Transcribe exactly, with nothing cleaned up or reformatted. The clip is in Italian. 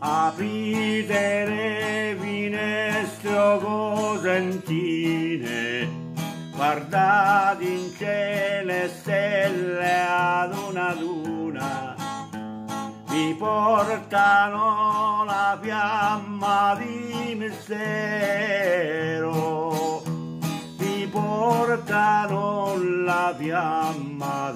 Aprite le finestre o cosentine, guardate in cielo e stelle ad una ad una, vi portano la fiamma di mistero, vi portano la fiamma